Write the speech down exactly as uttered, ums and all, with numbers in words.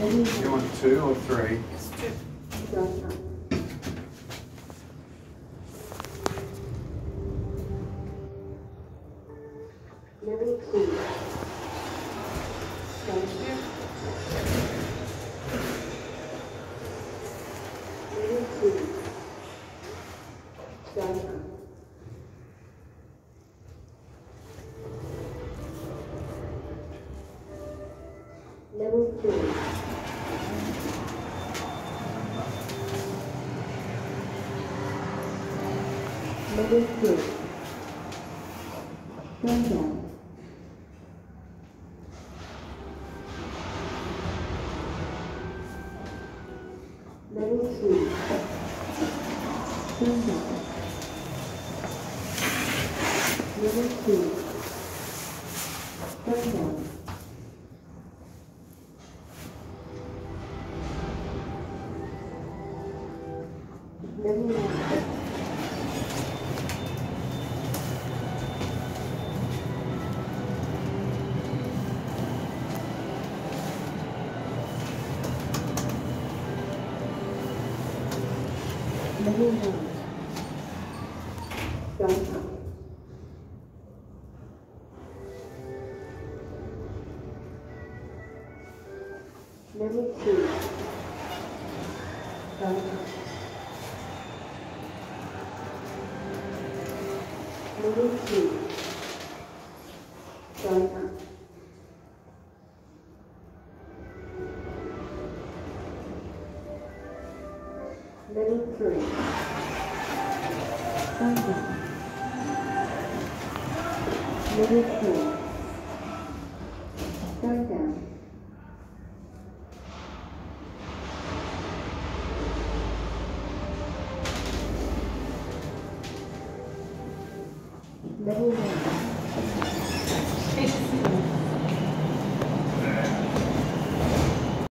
You want two or three? It's two. Going up. Level two. Going Two. Level two. Going up. Level three. Level two. Going down. Level two. Going down. Level two. Going down. Level one. Level one. Going up. Level two. Going up. Level two. Going up. Level three. Going down. Level four. Going down. Level one.